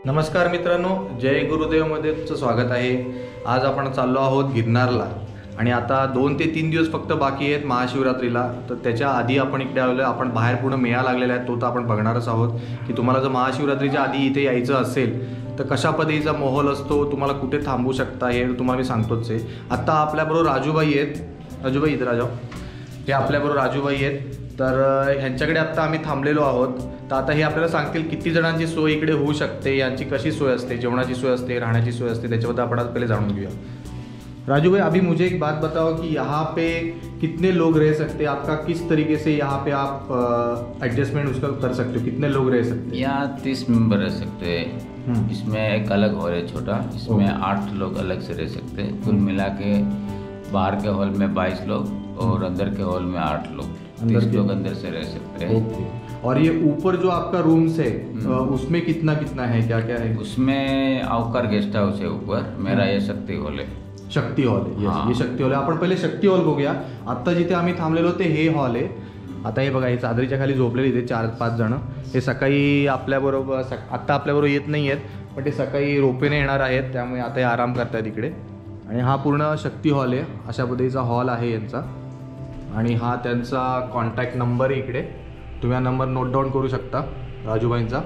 नमस्कार मित्रांनो, जय गुरुदेवमध्ये तुमचं स्वागत आहे। आज आपण चाललो आहोत गिरनारला आणि आता 2 ते 3 दिवस फक्त बाकी आहेत महाशिवरात्रीला। तर त्याच्या आधी आपण इकडे आलो, आपण बाहेर पूर्ण मेळा लागलेला आहे, तो तर आपण बघणारच आहोत की तुम्हाला जर महाशिवरात्रीच्या आधी इथे यायचं असेल तर कशा पद्धतीचा माहोल असतो, तुम्हाला कुठे थांबू शकता हे तुम्हाला मी सांगतोच आहे। आता आपल्याबरोबर राजूबाई आहेत, राजूबाई इथे राजा, हे आपल्याबरोबर राजूबाई आहेत। तर ह्यांच्याकडे आता आम्ही थांबलेलो आहोत। तर आता हे आपल्याला सांगतील किती जणांची सोय इकडे होऊ शकते, यांची कशी सोय असते, जेवणाची सोय असते, राहण्याची सोय असते, त्याच्याबद्दल आपण आज पहिले जाणून घेऊया। राजू भाई, अभी मुझे एक बात बताओ कि यहाँ पे कितने लोग रह सकते हैं, आपका किस तरीके से यहाँ पे आप एडजस्टमेंट उसका कर सकते हो, कितने लोग रह सकते हैं? यहाँ 30 मेंबर रह सकते हैं। इसमें एक अलग हॉल है छोटा, इसमें 8 लोग अलग से रह सकते हैं। कुल मिला के बाहर के हॉल में 22 लोग और अंदर के हॉल में 8 लोग, 30 लोग अंदर से रह सकते हैं। और ये ऊपर जो आपका रूम्स है उसमें कितना कितना है, क्या क्या है? उसमें अवकर गेस्ट हाउस है ऊपर, मेरा ये शक्ति हॉल है। शक्ती हॉल आहे, यस, हे शक्ती हॉल आहे। आपण पहिले शक्ती हॉल बघूया। आता जिथे आम्ही थांबलेलो ते हे हॉल आहे। आता हे बघा, हे चादरीच्या खाली झोपलेले इथे 4-5 जण। हे सकाळी आपल्याबरोबर आत्ता आपल्याबरोबर येत नाही आहेत, पण ते सकाळी रोपेने येणार आहेत, त्यामुळे आता हे आराम करतायत इकडे। आणि हा पूर्ण शक्ती हॉल आहे, अशा पद्धतीचा हॉल आहे यांचा। आणि हा त्यांचा कॉन्टॅक्ट नंबर आहे इकडे, तुम्ही हा नंबर नोट डाऊन करू शकता राजूबाईंचा।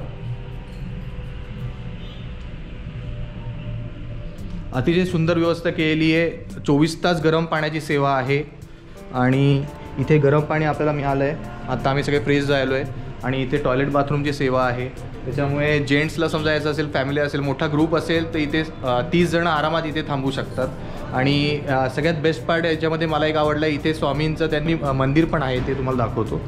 अतिशय सुंदर व्यवस्था केलेली आहे, 24 तास गरम पाण्याची सेवा आहे आणि इथे गरम पाणी आपल्याला मिळालं आहे। आता आम्ही सगळे फ्रेश झालो आहे आणि इथे टॉयलेट बाथरूमची सेवा आहे, त्याच्यामुळे जेंट्सला समजा यायचं असेल, फॅमिली असेल, मोठा ग्रुप असेल तर इथे 30 जण आरामात इथे थांबू शकतात। आणि सगळ्यात बेस्ट पार्ट याच्यामध्ये मला एक आवडलं, इथे स्वामींचं त्यांनी मंदिर पण आहे, ते तुम्हाला दाखवतो।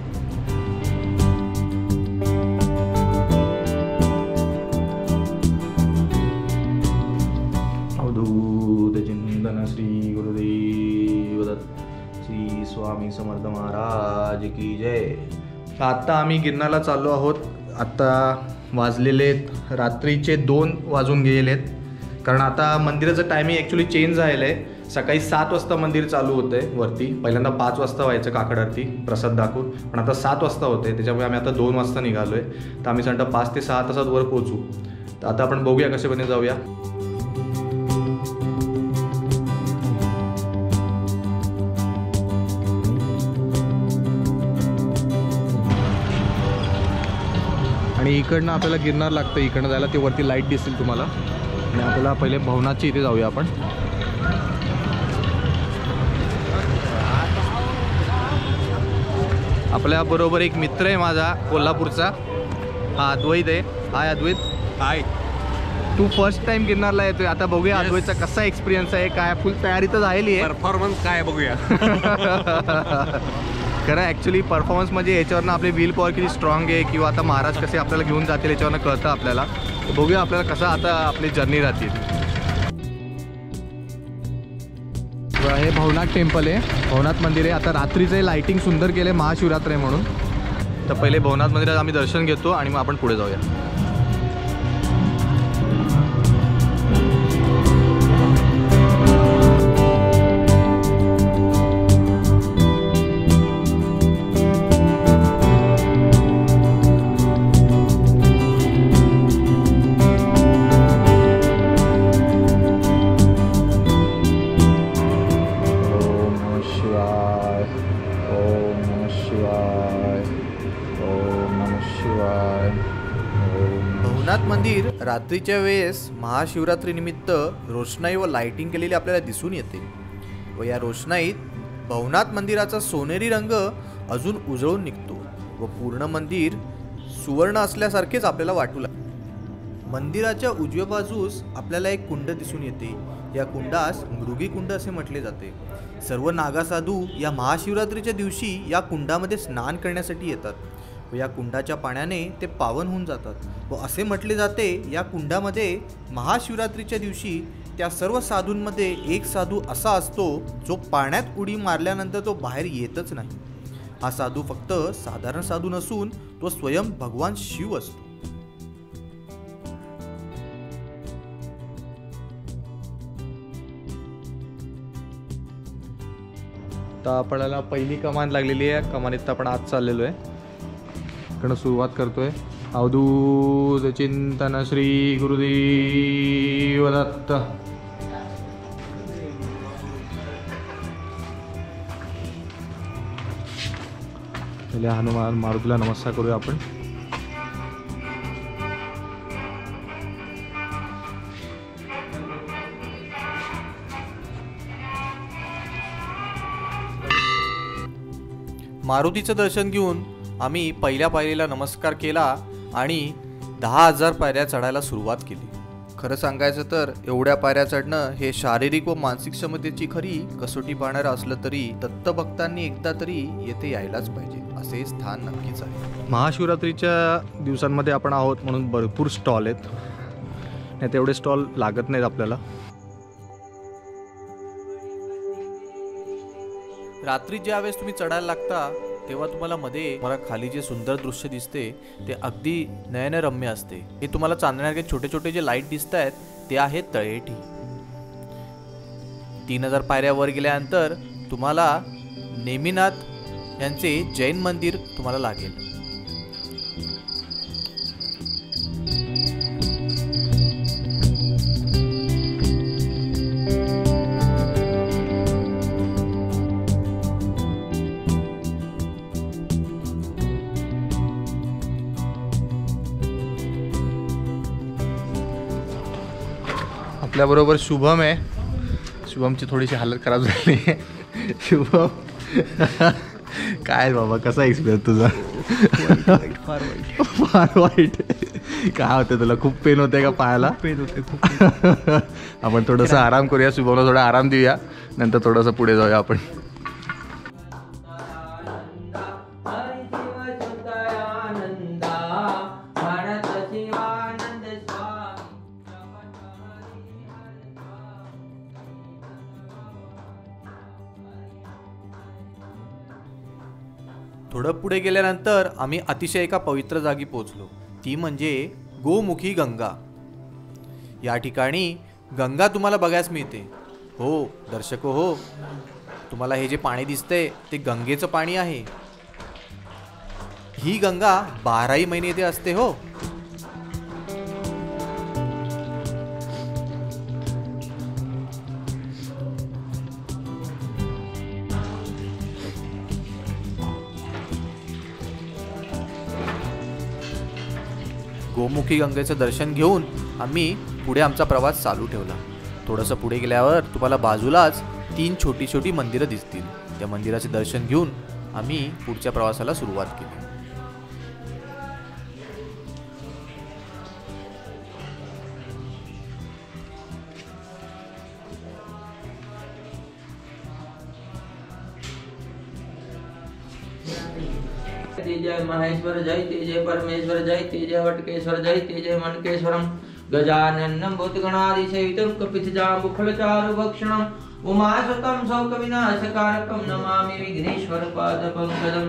श्री गुरुदेव दत्त, श्री स्वामी समर्थ महाराज की जय। आता आम्ही गिरनारला चाललो आहोत। आता वाजलेलेत रात्रीचे 2 वाजून गेलेत, कारण आता मंदिराचं टायमिंग ॲक्च्युली चेंज झालेलं आहे। सकाळी 7 वाजता मंदिर चालू होतं आहे वरती, पहिल्यांदा 5 वाजता व्हायचं काकड आरती प्रसाद दाखवून, पण आता 7 वाजता होते, त्याच्यामुळे आम्ही आता 2 वाजता निघालो आहे। तर आम्ही सांगता 5 ते 6 तासात वर पोहोचू। तर आता आपण बघूया कसे बने जाऊया। आणि इकडनं आपल्याला गिरनार लागतं, इकडनं जायला ते वरती लाईट दिसतील तुम्हाला। आणि आपल्याला पहिले भवनाची इथे जाऊया आपण। आपल्याबरोबर एक मित्र आहे माझा कोल्हापूरचा, हा अद्वैत आहे। हाय अद्वैत। हाय। तू फर्स्ट टाइम गिरनारला येतोय, आता बघूया अद्वैतचा कसा एक्सपिरियन्स आहे, काय फुल तयारी तर झालेली आहे, परफॉर्मन्स काय बघूया। खरं ॲक्च्युली परफॉर्मन्स म्हणजे याच्यावरनं आपले व्हील पॉवर किती स्ट्रॉंग आहे, किंवा आता महाराज कसे आपल्याला घेऊन जातील याच्यावरनं कळतं आपल्याला। बघूया आपल्याला कसं आता आपली जर्नी राहतील। हे भवनाथ टेम्पल आहे, भवनाथ मंदिर आहे। आता रात्रीचं लाईटिंग सुंदर केलं आहे, महाशिवरात्र आहे म्हणून। तर पहिले भवनाथ मंदिरात आम्ही दर्शन घेतो आणि मग आपण पुढे जाऊया। भवनाथ मंदिर रात्रीच्या वेळेस महाशिवरात्रीनिमित्त रोषणाई व लाइटिंग केलेली आपल्याला दिसून येते व या रोषणाईत भवनाथ मंदिराचा सोनेरी रंग अजून उजळून निघतो व पूर्ण मंदिर सुवर्ण असल्यासारखेच आपल्याला वाटू लागते। मंदिराच्या उजव्या बाजूस आपल्याला एक कुंड दिसून येते, या कुंडास मृगी कुंड असे म्हटले जाते। सर्व नागासाधू या महाशिवरात्रीच्या दिवशी या कुंडामध्ये स्नान करण्यासाठी येतात व या कुंडाच्या पाण्याने ते पावन होऊन जातात व असे म्हटले जाते, या कुंडामध्ये महाशिवरात्रीच्या दिवशी त्या सर्व साधूंमध्ये एक साधू असा असतो जो पाण्यात उडी मारल्यानंतर तो बाहेर येतच नाही। हा साधू फक्त साधारण साधू नसून तो स्वयं भगवान शिव असतो। तर आपल्याला पहिली कमान लागलेली आहे, कमानीत आपण आज चाललेलो आहे, इकडनं सुरुवात करतोय। अवधूत चिंतन श्री गुरुदेव दत्त. पहिले हनुमान मारुतीला नमस्कार करूया आपण. मारुतीचं दर्शन घेऊन आम्ही पहिल्या पायरीला नमस्कार केला आणि 10,000 पायऱ्या चढायला सुरुवात केली. खरं सांगायचं तर एवढ्या पायऱ्या चढणं हे शारीरिक व मानसिक क्षमतेची खरी कसोटी पाहणारं असलं तरी दत्तभक्तांनी एकदा तरी येथे यायलाच पाहिजे असे स्थान नक्कीच आहे. महाशिवरात्रीच्या दिवसांमध्ये आपण आहोत म्हणून भरपूर स्टॉल आहेत. नाही तेवढे स्टॉल लागत नाहीत आपल्याला. रात्री ज्यावेळेस तुम्ही चढायला लागता तेव्हा तुम्हाला मध्ये मला खाली जे सुंदर दृश्य दिसते ते अगदी नयनरम्य असते. हे तुम्हाला चांदण्यासारखे छोटे छोटे जे लाईट दिसत आहेत ते आहेत तळेटी. 3,000 पायऱ्या वर गेल्यानंतर तुम्हाला नेमिनाथ यांचे जैन मंदिर तुम्हाला लागेल. आपल्याबरोबर शुभम आहे. शुभमची थोडीशी हालत खराब झाली आहे. शुभम काय बाबा कसा एक्सपिरियन्स तुझा? फार वाईट. काय होतं तुला? खूप पेन होते का पायाला? पेन होते खूप. आपण थोडंसं आराम करूया. शुभमला थोडा आराम देऊया, नंतर थोडंसं पुढे जाऊया आपण. थोडं पुढे गेल्यानंतर आम्ही अतिशय एका पवित्र जागी पोहोचलो. ती म्हणजे गोमुखी गंगा. या ठिकाणी गंगा तुम्हाला बघायला मिळते. हो दर्शको, हो तुम्हाला हे जे पाणी दिसतंय ते गंगेचं पाणी आहे. ही गंगा 12ही महिने इथे असते. हो गोमुखी गंगेचं दर्शन घेऊन आम्ही पुढे आमचा प्रवास चालू ठेवला. थोडंसं पुढे गेल्यावर तुम्हाला बाजूलाच 3 छोटी छोटी मंदिरं दिसतील. त्या मंदिराचे दर्शन घेऊन आम्ही पुढच्या प्रवासाला सुरुवात केली. जय महेश्वर जय जय परमेश्वर जय जय वटकेश्वर जय जय मनकेश्वरम गजाननं भूतगणादिसेवितं कपितजाम्बुफलचारुभक्षणं उमासुतं शोकविनाशकारकं नमामि विघ्नेश्वरपादपङ्कजं.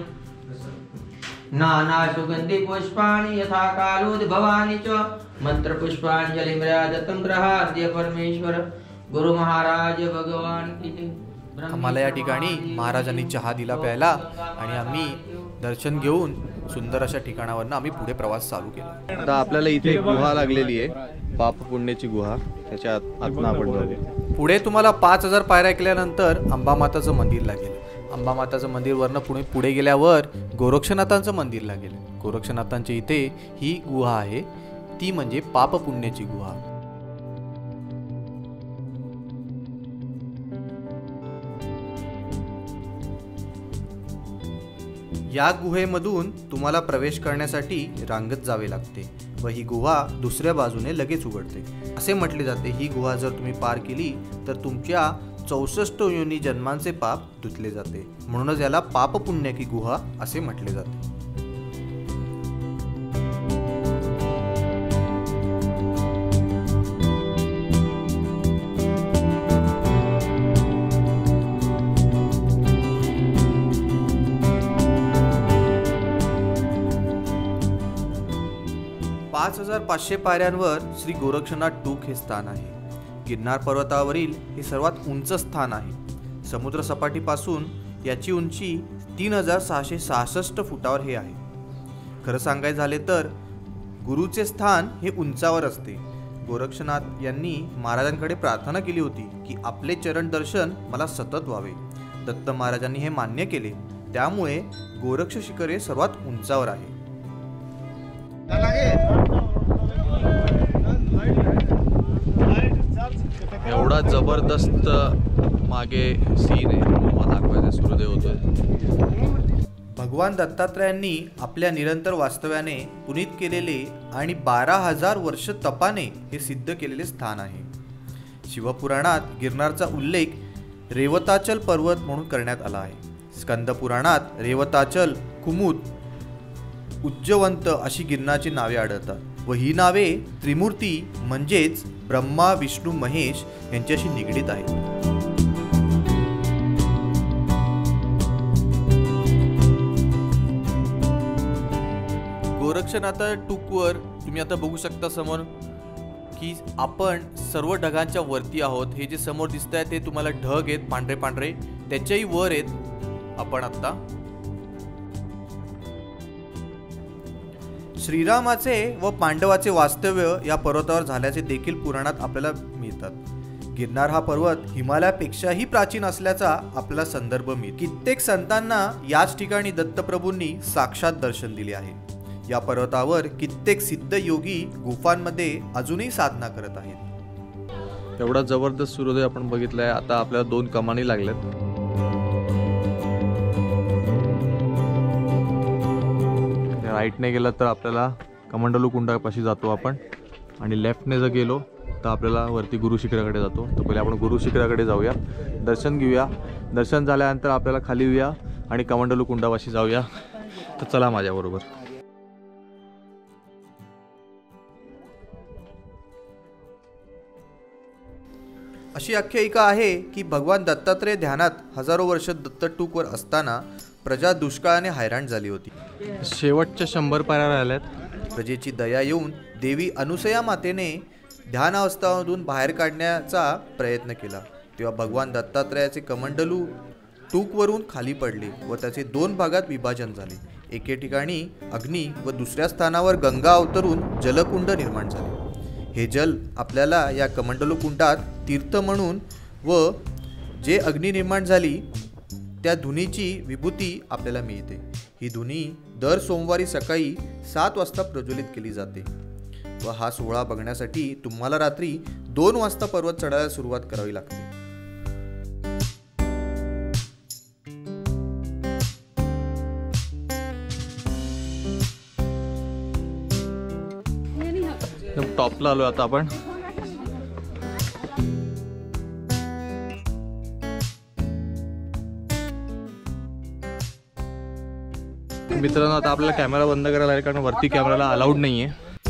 नानासुगन्धि पुष्पाणि यथा कालोद्भवानि च मंत्रपुष्पाञ्जलिं दत्तं ग्रहाद्य परमेश्वर गुरु महाराज भगवान की जय. आम्हाला या ठिकाणी महाराजांनी चहा दिला प्यायला आणि आम्ही दर्शन घेऊन सुंदर अशा ठिकाणावरनं आम्ही पुढे प्रवास चालू केला. आता आपल्याला इथे गुहा लागलेली आहे, पाप पुण्याची गुहा. त्याच्या आतनं आपण जाऊ. पुढे तुम्हाला 5,000 पायऱ्या केल्यानंतर अंबामाताचं मंदिर लागेल. अंबामाताचं मंदिर वरनं पुढे गेल्यावर गोरक्षनाथांचं मंदिर लागेल. गोरक्षनाथांच्या इथे ही गुहा आहे, ती म्हणजे पाप पुण्याची गुहा. या गुहेमधून तुम्हाला प्रवेश करण्यासाठी रांगत जावे लागते व ही गुहा दुसऱ्या बाजूने लगेच उघडते. असे म्हटले जाते ही गुहा जर तुम्ही पार केली तर तुमच्या 64 योनी जन्मांचे पाप धुतले जाते. म्हणूनच याला पाप पुण्य की गुहा असे म्हटले जाते. पाच 5,500 पायऱ्यांवर श्री गोरक्षनाथ टूक हे स्थान आहे. गिरनार पर्वतावरील हे सर्वात उंच स्थान आहे. समुद्र सपाटीपासून याची उंची 3,666 फुटावर हे आहे. खरं सांगायचं झाले तर गुरुचे स्थान हे उंचावर असते. गोरक्षनाथ यांनी महाराजांकडे प्रार्थना केली होती की आपले चरण दर्शन मला सतत व्हावे. दत्त महाराजांनी हे मान्य केले. त्यामुळे गोरक्ष शिखर हे सर्वात उंचावर आहे. एवढा जबरदस्त मागे सीन आहे, मला दाखवायचा सूर्योदय होतोय. भगवान दत्तात्रयांनी आपल्या निरंतर वास्तव्याने पुनीत केलेले आणि 12,000 वर्ष तपाने हे सिद्ध केलेले स्थान आहे. शिवपुराणात गिरनारचा उल्लेख रेवताचल पर्वत म्हणून करण्यात आला आहे. स्कंद पुराणात रेवताचल, कुमुद, उज्जवंत अशी गिरनारची नावे आढळतात व ही नावे त्रिमूर्ती म्हणजेच ब्रह्मा, विष्णू, महेश यांच्याशी निगडीत आहेत. गोरक्षनाथ टूकवर तुम्ही आता बघू शकता समोर की आपण सर्व ढगांच्या वरती आहोत. हे जे समोर दिसत आहे ते तुम्हाला ढग आहेत पांढरे पांढरे, त्याच्याही वर आहेत आपण आता. श्रीरामाचे व पांडवाचे वास्तव्य या पर्वतावर झाल्याचे देखील पुराणात आपल्याला मिळतात. गिरनार हा पर्वत हिमालयापेक्षाही प्राचीन असल्याचा आपल्याला संदर्भ मिळतो. कित्येक संतांना याच ठिकाणी दत्तप्रभूंनी साक्षात दर्शन दिले आहे. या पर्वतावर कित्येक सिद्ध योगी गुफांमध्ये अजूनही साधना करत आहेत. एवढा जबरदस्त सूर्योदय आपण बघितलाय. आता आपल्याला 2 कमानी लागल्यात. राईटने गेलं तर आपल्याला कमंडलू कुंडापाशी जातो आपण, आणि लेफ्टने जर गेलो तर आपल्याला वरती गुरु शिखराकडे जातो. तर पहिले आपण गुरु शिखराकडे जाऊया, दर्शन घेऊया. दर्शन झाल्यानंतर आपल्याला खाली येऊया आणि कमंडलू कुंडापाशी जाऊया. तर चला माझ्याबरोबर. अशी आख्यायिका आहे की भगवान दत्तात्रय ध्यानात हजारो वर्ष दत्तटूकवर असताना प्रजा दुष्काळाने हैराण झाली होती. शेवटच्या 100 पायऱ्या राहिल्यात. प्रजेची दया येऊन देवी अनुसया मातेने ध्यानावस्थामधून बाहेर काढण्याचा प्रयत्न केला. तेव्हा भगवान दत्तात्रयाचे कमंडलू टूकवरून खाली पडले व त्याचे 2 भागात विभाजन झाले. एके ठिकाणी अग्नी व दुसऱ्या स्थानावर गंगा अवतरून जलकुंड निर्माण झाले. हे जल आपल्याला या कमंडलू कुंडात तीर्थ म्हणून व जे अग्नी निर्माण झाली त्या धुनीची विभूती आपल्याला मिळते. ही धुनी दर सोमवारी सकाळी 7 वाजता प्रज्वलित केली जाते व हा सोहळा बघण्यासाठी तुम्हाला रात्री 2 वाजता पर्वत चढायला सुरुवात करावी लागते. टॉपला आलो आता आपण. मित्रांनो, आता आपल्याला कॅमेरा बंद करायला आहे कारण वरती कॅमेराला अलाउड नाहीये.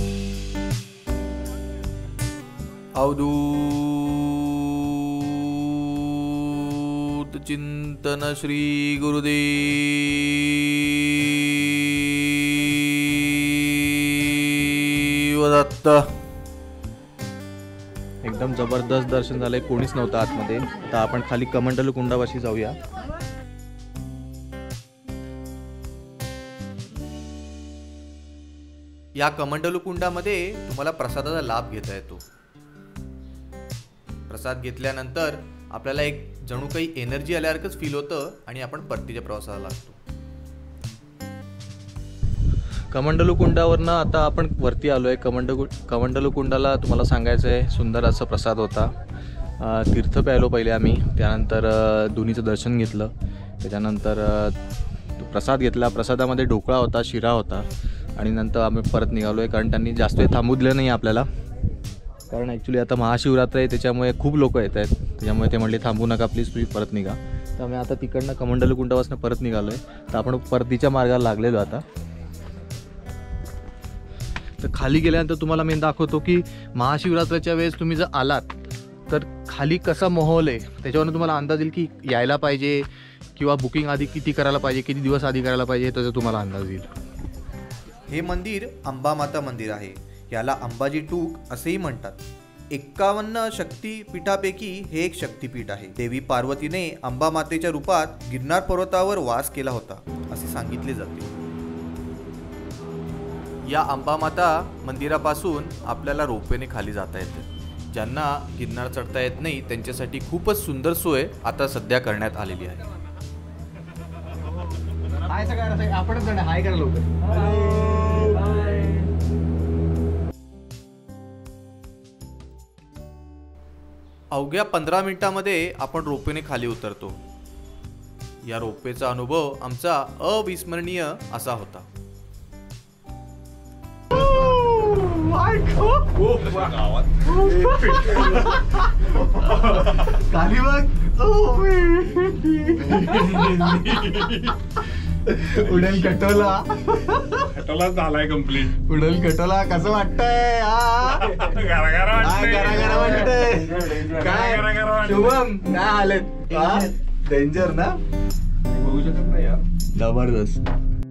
अवधूत चिंतन श्री गुरुदेव दत्त. एकदम जबरदस्त दर्शन झालंय, कोणीच नव्हतं आतमध्ये. आता आपण खाली कमंडलू कुंडापाशी जाऊया. या कमंडलू कुंडामध्ये तुम्हाला प्रसादाचा लाभ घेता येतो. प्रसाद घेतल्यानंतर आपल्याला एक जणू काही एनर्जी आल्यासारखंच फील होतं आणि आपण परतीच्या प्रवासाला लागतो. कमंडलू कुंडावरनं आता आपण वरती आलो आहे. कमंडलू कुंडाला तुम्हाला सांगायचं आहे सुंदर असा प्रसाद होता. तीर्थ प्यायलो पहिले आम्ही, त्यानंतर धुनीचं दर्शन घेतलं, त्याच्यानंतर प्रसाद घेतला. प्रसादामध्ये ढोकळा होता, शिरा होता, आणि नंतर आम्ही परत निघालो आहे कारण त्यांनी जास्त वेळ थांबू दिलं नाही आपल्याला. कारण ॲक्च्युली आता महाशिवरात्र आहे, त्याच्यामुळे खूप लोक येत आहेत, त्याच्यामुळे ते म्हणले थांबू नका प्लीज, तुम्ही परत निघा. तर आम्ही आता तिकडनं कमंडलू कुंडापासून परत निघालो आहे. तर आपण परतीच्या मार्गाला लागलेलो आता. तर खाली गेल्यानंतर तुम्हाला मी दाखवतो की महाशिवरात्राच्या वेळेस तुम्ही जर आलात तर खाली कसा माहोल आहे त्याच्यावरून तुम्हाला अंदाज येईल की यायला पाहिजे किंवा बुकिंग आधी किती करायला पाहिजे, किती दिवस आधी करायला पाहिजे, त्याचा तुम्हाला अंदाज येईल. हे मंदिर अंबामाता मंदिर आहे. याला अंबाजी टूक असेही म्हणतात. 51 शक्तिपीठापैकी हे एक शक्तिपीठ आहे. देवी पार्वतीने अंबामातेच्या रूपात गिरनार पर्वतावर वास केला होता असे सांगितले जाते. या अंबामाता मंदिरापासून आपल्याला रोपवेने खाली जाता येते. ज्यांना गिरनार चढता येत नाही त्यांच्यासाठी खूपच सुंदर सोय आता सध्या करण्यात आलेली आहे. अवघ्या 15 मिनिटांमध्ये आपण रोपवेने खाली उतरतो. या रोपवेचा अनुभव आमचा अविस्मरणीय असा होता. उडल खटोला झालाय कम्प्लीट. उडल खटोला कसं वाटतंय? काय शुभम काय हालत? डेंजर ना? बघू शकत नाही यार. जबरदस्त.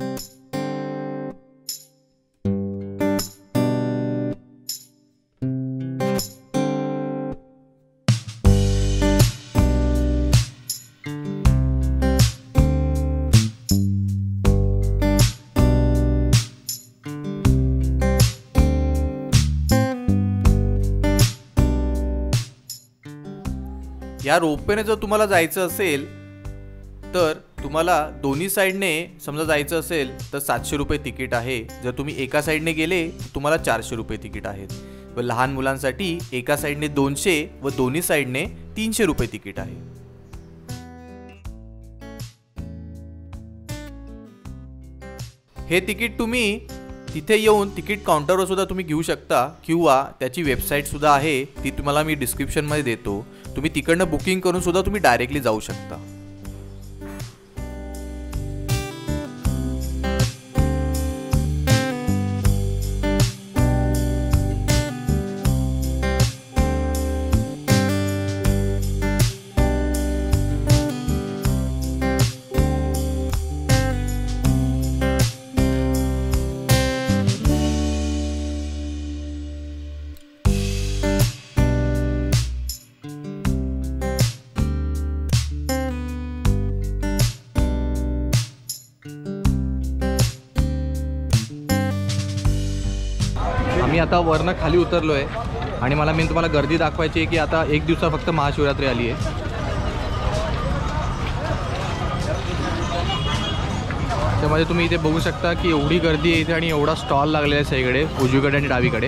या रोपवेने जर तुम्हाला जायचं असेल तर तुम्हाला दोन्ही साईडने समजा जायचं असेल तर 700 रुपये तिकीट आहे. जर तुम्ही एका साईडने गेले तुम्हाला 400 रुपये तिकीट आहेत. व लहान मुलांसाठी एका साईडने 200 व दोन्ही साईडने 300 रुपये तिकीट आहे. हे तिकीट तुम्ही तिथे येऊन तिकीट काउंटरवर सुद्धा तुम्ही घेऊ शकता किंवा त्याची वेबसाईट सुद्धा आहे, ती तुम्हाला मी डिस्क्रिप्शनमध्ये देतो. तुम्ही तिकडनं बुकिंग करून सुद्धा तुम्ही डायरेक्टली जाऊ शकता. आम्ही आता वरनं खाली उतरलो आहे आणि मला मी तुम्हाला गर्दी दाखवायची आहे की आता एक दिवसा फक्त महाशिवरात्री आली आहे. त्यामध्ये तुम्ही इथे बघू शकता की एवढी गर्दी आहे इथे आणि एवढा स्टॉल लागलेला आहे सगळीकडे, उजवीकडे आणि डावीकडे.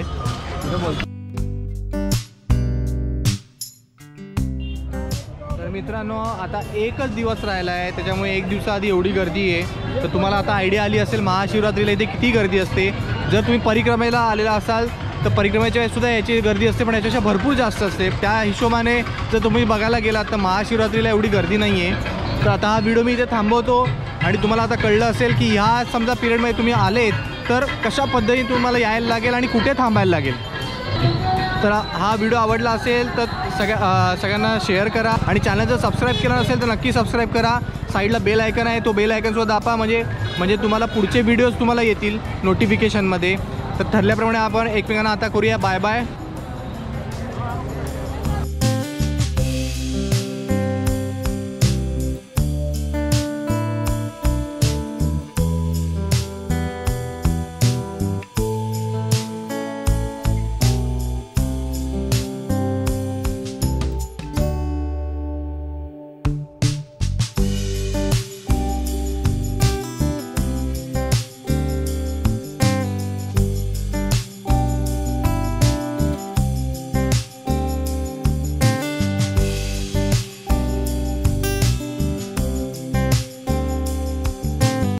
तर मित्रांनो आता एकच दिवस राहिला आहे, त्याच्यामुळे एक दिवसाआधी एवढी गर्दी आहे. तर तुम्हाला आता आयडिया आली असेल महाशिवरात्रीला इथे किती गर्दी असते. जर तुम्ही परिक्रमेला आलेला असाल तर परिक्रमेच्या वेळेस सुद्धा याची गर्दी असते, पण याच्यापेक्षा भरपूर जास्त असते. त्या हिशोबाने जर तुम्ही बघायला गेलात तर महाशिवरात्रीला एवढी गर्दी नाही आहे. तर आता हा व्हिडिओ मी इथे थांबवतो आणि तुम्हाला आता कळलं असेल की ह्या समजा पिरियडमध्ये तुम्ही आलेत तर कशा पद्धतीने तुम्हाला यायला लागेल आणि कुठे थांबायला लागेल. तर हा व्हिडिओ आवडला असेल तर सगळ्यांना शेअर करा आणि चॅनल जर सबस्क्राईब केला नसेल तर नक्की सबस्क्राईब करा. साईडला बेल आयकन आहे, तो बेल आयकनसुद्धा दाबा, म्हणजे तुम्हाला पुढचे व्हिडिओज तुम्हाला येतील नोटिफिकेशनमध्ये. तर ठरल्याप्रमाणे आपण एकमेकांना आता करूया बाय बाय.